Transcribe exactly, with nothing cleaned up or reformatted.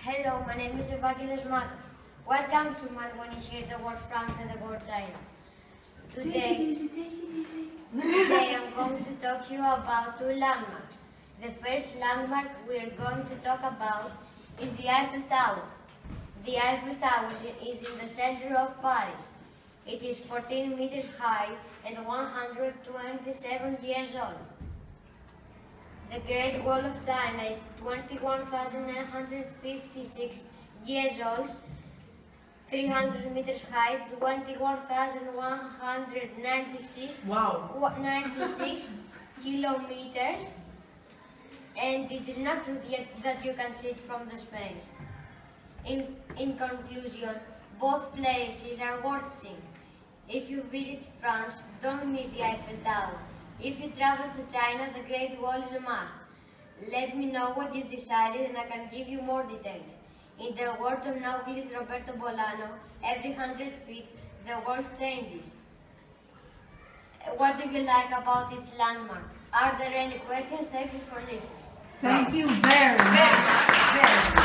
Hello, my name is Evangelos Matos. What comes to mind when you hear the word France and the word China? Today, Take it easy, take it easy. today I'm going to talk to you about two landmarks. The first landmark we're going to talk about is the Eiffel Tower. The Eiffel Tower is in the center of Paris. It is fourteen meters high and one hundred twenty-seven years old. The Great Wall of China is twenty-one thousand nine hundred fifty-six years old, three hundred meters high, twenty-one thousand one hundred ninety-six, Wow. ninety-six kilometers, and it is not proved yet that you can see it from the space. In, in conclusion, both places are worth seeing. If you visit France, don't miss the Eiffel Tower. If you travel to China, the Great Wall is a must. Let me know what you decided and I can give you more details. In the words of novelist Roberto Bolano, every hundred feet, the world changes. What do you like about its landmark? Are there any questions? Thank you for listening. Thank you very much. Very